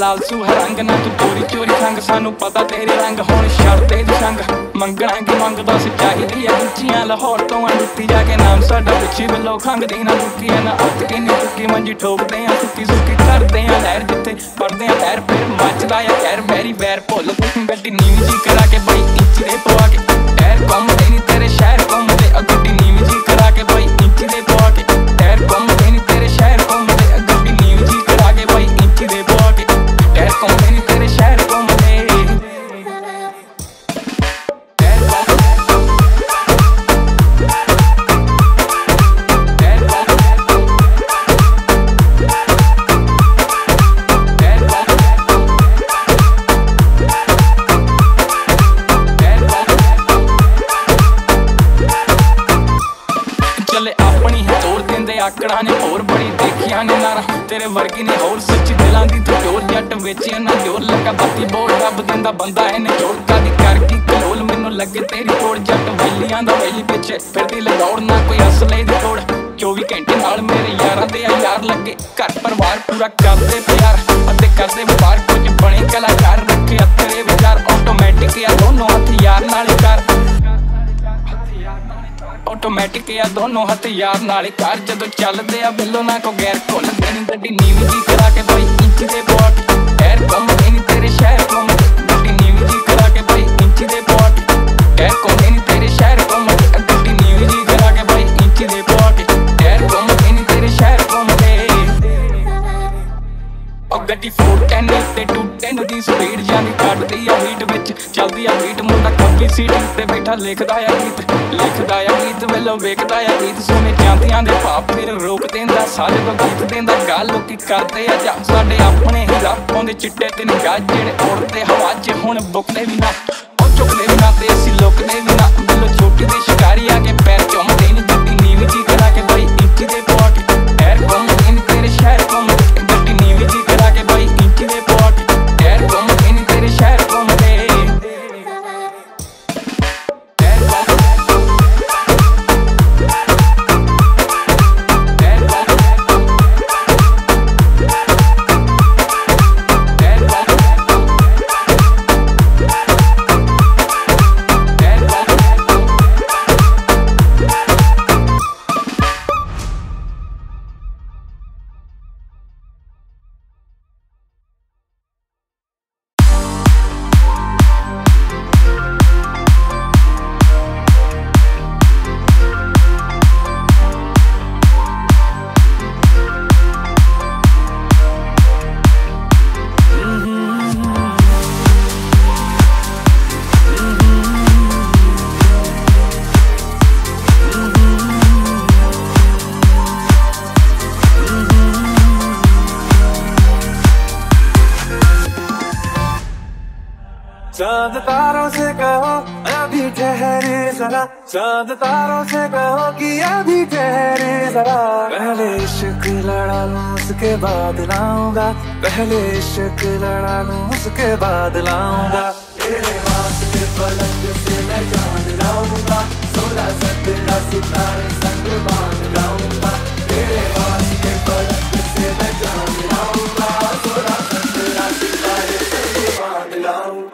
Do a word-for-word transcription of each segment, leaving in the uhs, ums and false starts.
लालसू है रंग ना तू चोरी चोरी संग सानू पता तेरे रंग हुण छड्डदे दी संग मंगना कि मंगदा सच्चाई दी अंचियां लाहौर तो अंडुती जाके नाम साडा पिछे बिलो खंघदी ना मुक्की ना अत किन्नी चुकी मंजी ठोकदे आ सुक्की सुक्की करदे आ लहर जिथे पड़दे आ पैर फिर मचदा आ खैर वैरी वैर भुल तू गड्डी नीवी जी करा के बई इंच दे पवा के टैर घुमदे नी तेरे शहर घुमदे गड्डी नीवी जी करा के बई इंच दे पवा के टैर घुमदे नी तेरे शहर घुमदे गड्डी नीवी जी करा के बई इंच दे पवा के टैर घुमदे नी तेरे शहर घुमदे आकड़ा ने होर बड़ी देखिया ने नारा तेरे वर्गी ने होर सच्ची दिलां दी तू जोर जट विच ना जोर लगा बाती बोल रब दिंदा बंदा इने जोड़ कादी करकी कलोल मैनू लगे तेरी तोड़ जट वैलियां दा वैली पिछे फिरदी लगौड़ ना कोई असले दी तोड़ चौबी घंटे नाल मेरे यारां दे यार लगे घर परिवार पूरा करदे प्यार अते करदे व्यापार कुछ बने कलाकार रखे तेरे विचार ऑटोमैटिक या दोनों हथियार नाल कर ऑटोमैटिक या दोनों हथियार नाल कार जदों चलदे आ बिल्लो ना को गैर खोलदे नी गड्डी नीवी जी करा के बई इंच दे पॉट टैर घुमदे नी तेरे शहर घुमदे गड्डी नीवी जी करा के बई इंच दे पॉट टैर घुमदे नी तेरे शहर घुमदे गड्डी नीवी जी करा के बई इंच दे पॉट टैर घुमदे नी तेरे शहर घुमदे ओ गड्डी फोर टेन ते टू टेन दी स्पीड जानी कटदी आ हीट विच चलदी आ बीट मुंडा कपी सीट ते बैठा लिखदा आ गीत लिखदा आ गीत वेलो वेखदा आ गीत सुने चांदियां दे भाप फिर रोक देंदा सारे को गीत देंदा गल लोकी करदे आ जा साडे अपने ही रब आउंदे चिट्टे ते निगाह जेड़े उड़दे हवा च हुण बुकदे भी ना ओ चुकदे भी ना ते असीं लुकदे भी ना बिल्लो छोटी दे शिकारी आ के पैर चुमदे नी गड्डी नीवी जी करा के बई इंच दे पॉट टैर घुमदे नी तेरे शहर घुमदे गड्डी नीवी जी करा के बई इंच दे पॉट टैर घुमदे नी तेरे शहर घुमदे चांद तारों से कहो अभी ठहरे जरा चांद तारों से कहो कि अभी ठहरे जरा पहले इश्क लड़ा लूं उसके बाद लाऊंगा पहले इश्क लड़ा लूं उसके बाद लाऊंगा तेरे वास्ते पलक से मैं जान लाऊंगा सोलह सत्रह सितारे संग बांध लाऊंगा तेरे वास्ते पलक से मैं जान लाऊंगा सोलह सत्रह सितारे संग बांध लाऊंगा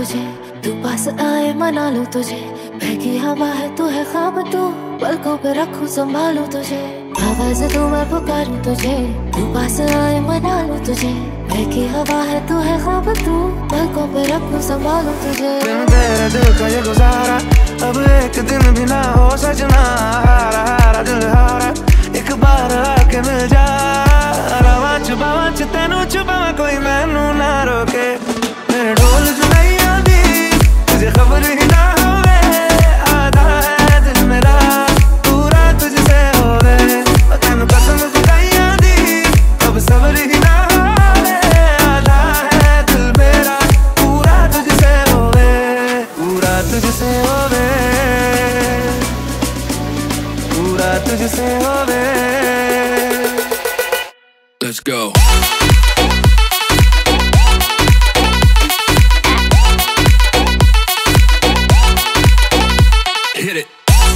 तुझे, तू पास आए मना लूं तुझे, बहकी हवा है तू है ख्वाब तू, पलकों पे रखूं संभालूं तुझे, आवाज़ दूं मैं पुकारूं तुझे, तू पास आए मना लूं तुझे, बहकी हवा है तू है ख्वाब तू, पलकों पे रखूं संभालूं तुझे। बिन तेरे दिल का ये गुजारा अब एक दिन भी ना हो सजना, हारा हारा दिल हारा एक बार आके मिल जा, रवा छुपावा च तेनू छुपावा कोई मैनू ना रोके, मेरे ढोल जुड़ाइयां दी तुझे खबर ही ना होवे, आधा है दिल मेरा पूरा तुझसे होवे, तेनू कसम खुदाइयां दी अब सबर ही ना होवे, आधा है दिल मेरा पूरा तुझसे होवे, पूरा तुझसे होवे, पूरा तुझसे होवे। Let's go. Hit it.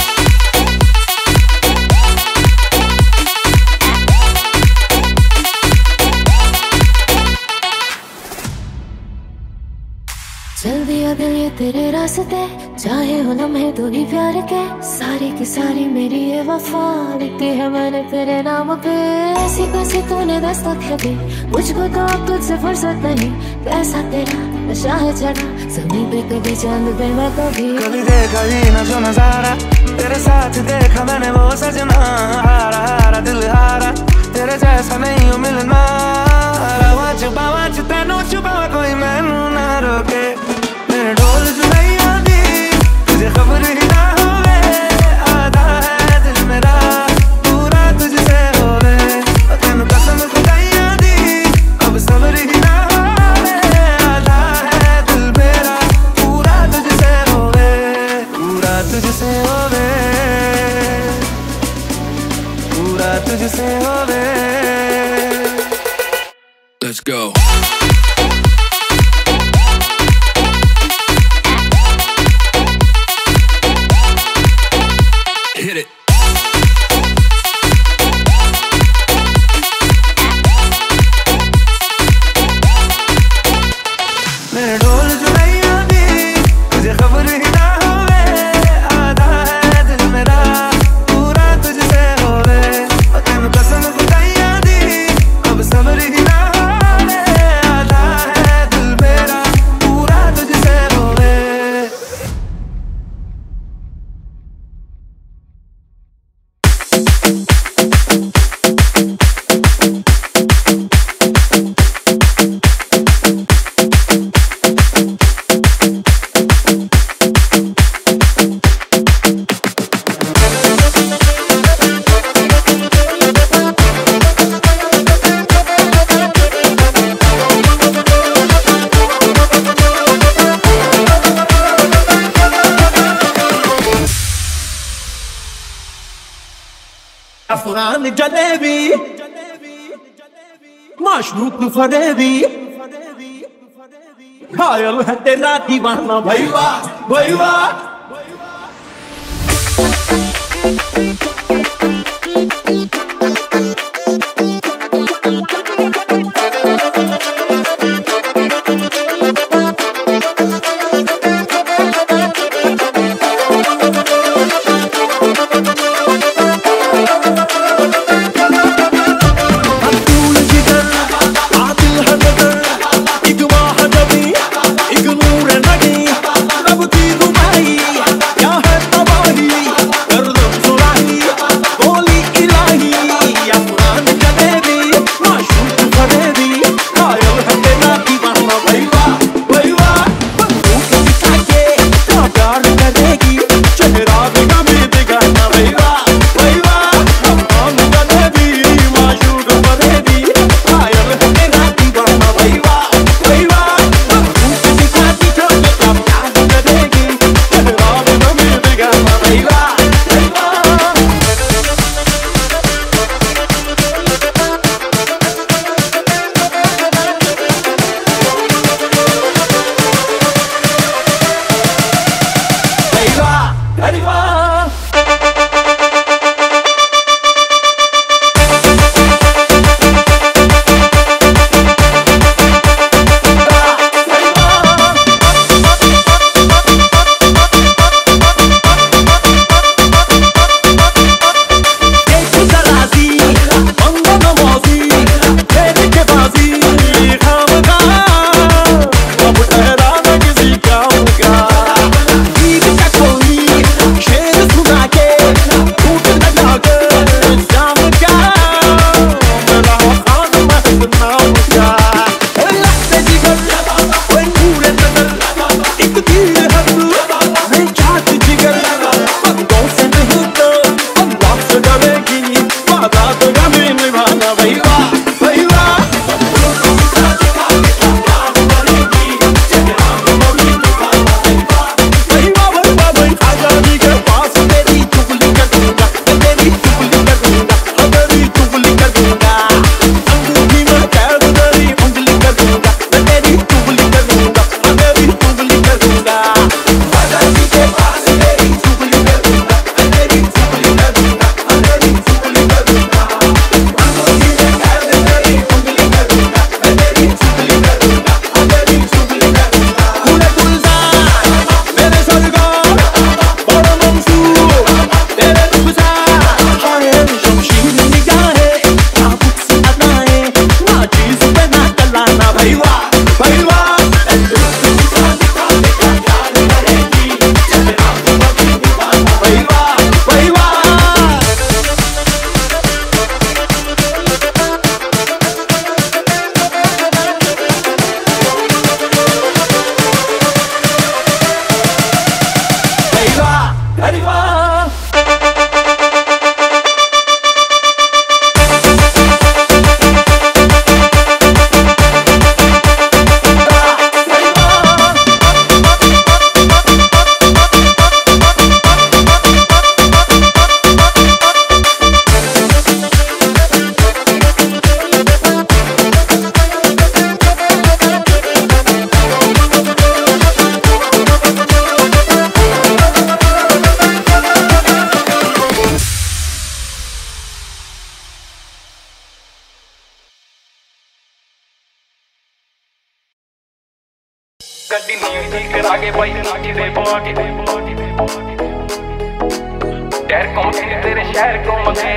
चल दिया दिल ये तेरे रास्ते, चाहे हो लम्हे दूरी प्यार के, सारी की सारी मेरी ये वफा लिखी है मैंने तेरे नाम पे, ऐसी कैसी तूने दस्तक है दी, मुझको तो अब तुझसे फुर्सत नहीं, कैसा तेरा नशा है चढ़ा, ज़मीन पे कभी चांद पे मैं कभी कभी देखा ही ना जो नजारा, तेरे साथ देखा मैंने वो सजना, हारा हारा दिल हारा तेरे जैसा नहीं हो मिलना, रवा छुपावा च तेनू छुपावा कोई मैनू ना रोके, मेरे ढोल जुड़ाइयां दी तुझे खबर ही ना होवे, आधा है दिल मेरा पूरा तुझसे होवे, तेनू कसम खुदाइयां दी अब सबर ही ना होवे, आधा है दिल मेरा पूरा तुझसे होवे, पूरा तुझसे होवे, पूरा तुझसे होवे। Let's go. Hit it. मेरे ढोल जुड़ाइयां दी तुझे खबर ही ना होवे, आधा है दिल मेरा पूरा तुझसे होवे, तेनू कसम खुदाइयां दी अब सबर ही ना होवे, आधा है दिल मेरा पूरा तुझसे होवे। अफगान जलेबी मशरूक फरेबी, घायल है तेरा दीवाना भैया भैया। अरे वाह गड्डी नीवी जी करा के भाई नाची दे पवा के टैर घूमदे तेरे शहर घूमदे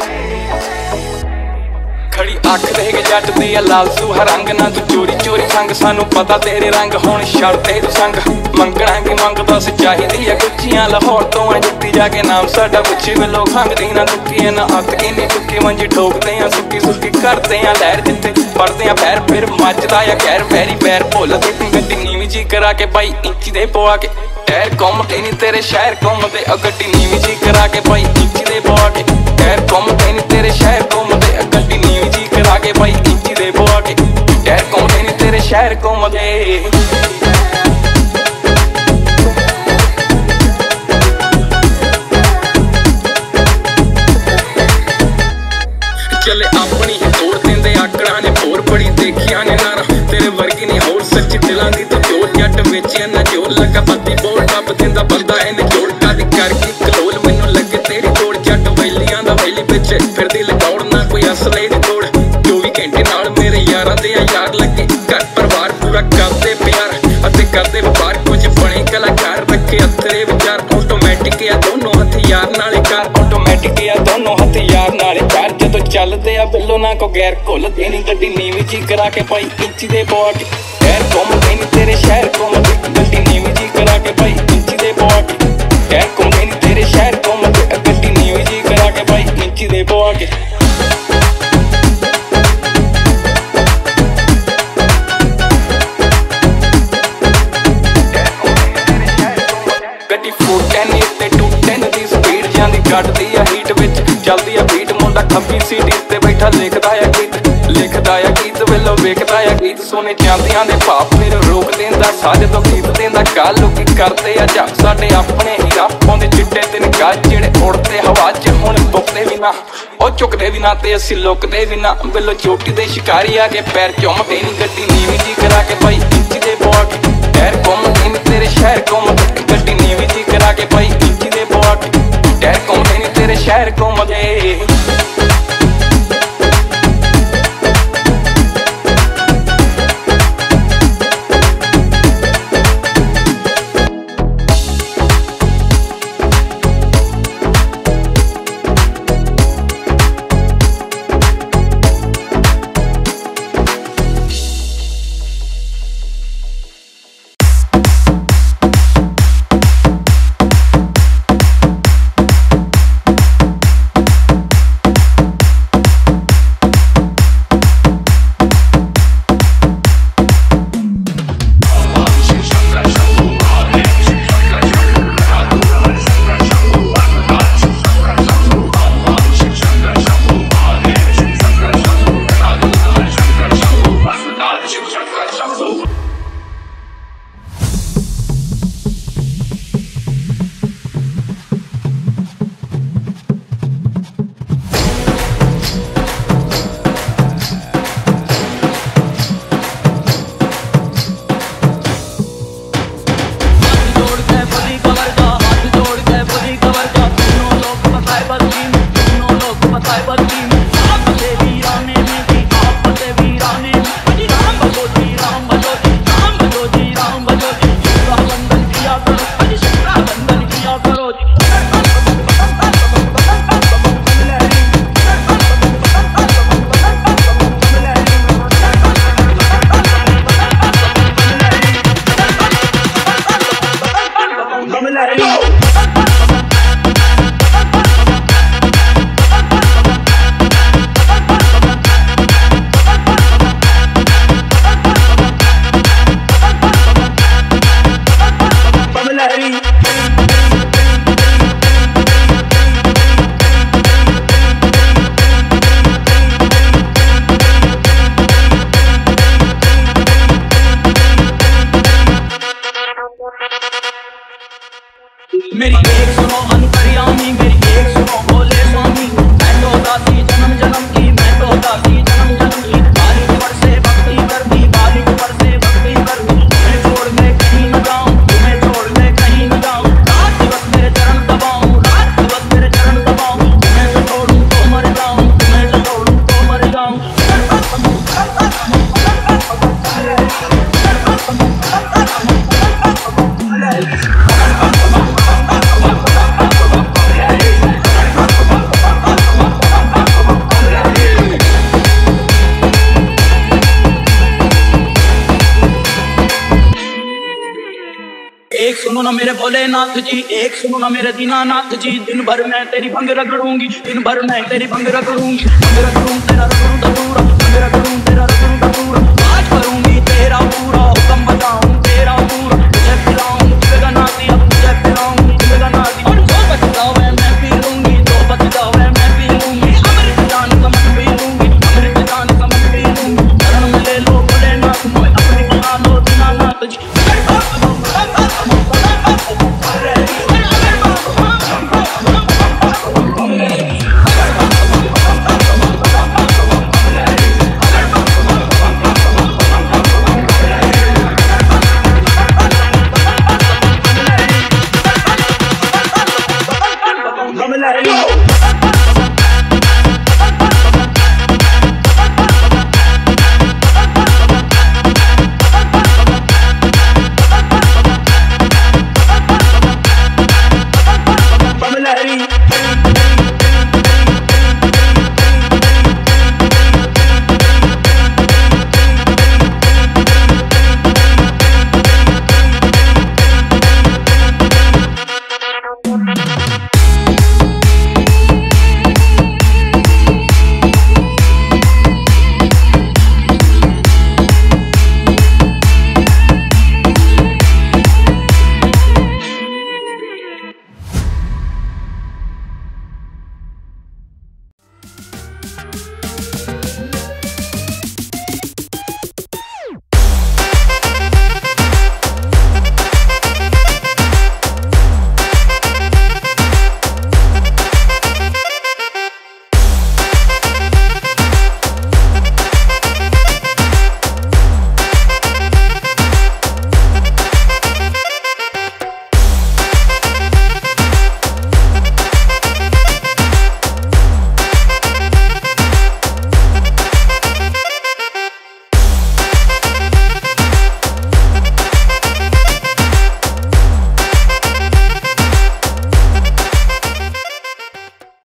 खड़ी अख देख जट दी लाल सूहा रंग ना तू चोरी चोरी संग सानू पता तेरे रंग हुण छड़ते तू संग मंगना की मंग दस चाहिदी है गुच्चियां लाहौर तो आ जित्ती जाके नाम साडा पुछी वेलो खंगदी ना दुखी ना अत की नी दुखी मंजी ठोकदे आ सुक्की सुक्की करदे आ लहर जित्ते पड़दे आ पैर फिर मचदा आ खैर पैरी पैर भुल दी गड्डी नीवी जी करा के भाई इंची दे पवा के टैर घूमदे नी तेरे शहर घूमदे गड्डी नीवी जी करा के भाई इंची दे पवा के टैर घूमदे नी तेरे शहर घूमदे गड्डी नीवी जी करा के भाई इंची दे पवा के टैर घूमदे नी तेरे शहर घूमदे चले अपनी ही तोड़ देंदे आकड़ा ने होर बड़ी देखिया ने नारा तेरे वर्गी नहीं होर सच्ची दिलां दी तो जोर जट वेचिया ना जोर लगा पत्ती बोल टप दिंदा बंदा इने जोड़ कादी करके कलोल मैनू लगे तेरी तोड़ जट वैलियां दा वैली विच फिरदी लगौड़ ना कोई असले दी तोड़ चौबी घंटे नाल मेरे यारां दे यार लगे घर परिवार पूरा करदे प्यार अते करदे व्यापार कुछ बने कलाकार रखे अतरे विचार ऑटोमैटिक या दोनों हथियार नाले कार ऑटोमैटिक या दोनों हथियार नाले कार जदों चलदे आ बिल्लो ना को गैर घुलदे नी गड्डी नीवी जी करा के भाई इंची दे पवा के टैर घूमदे नी तेरे शहर घूमदे गड्डी नीवी जी करा के भाई इंची दे पवा के टैर घूमदे नी तेरे शहर घूमदे गड्डी नीवी जी करा के भाई इंची दे पवा के गड्डी फूटे नी ते टूटे नी दी स्पीड जांदी कटदी आ हीट विच चलदी आ बीट मुंडा खब्बी सीटी ते बैठा लिखदा आ गीत लिखदा आ गीत वेलो वेखदा आ गीत सोने चांदियां दे भाव फिर रोक देंदा साज तो गीत देंदा गल लोकी करदे आ जग साडे अपने ही रापों दे चिट्टे ते निगाह जेड़े उड़दे हवा च हुण बुकदे भी ना ओ झुकदे भी ना ते असीं लुकदे भी ना वेलो चोटी दे शिकारी आ के पैर चुमदे नी गड्डी नीवी जी करा के भाई इंची दे पवा के टैर घूमदे नी तेरे शहर घूमदे गड्डी नीवी जी करा के भाई इंची दे पवा के टैर घूमदे नी तेरे शहर घूमदे भोलेनाथ जी एक सुनो ना मेरे दीनानाथ जी, दिन भर मैं तेरी भंग रगड़ूंगी, दिन भर मैं तेरी भंग रगड़ूंगी, भंग रगड़ूं तेरा रगड़ूं दा पूरा, भंग रगड़ूं तेरा रगड़ूं दा पूरा, आज करूंगी तेरा पूरा हुक्म बताऊं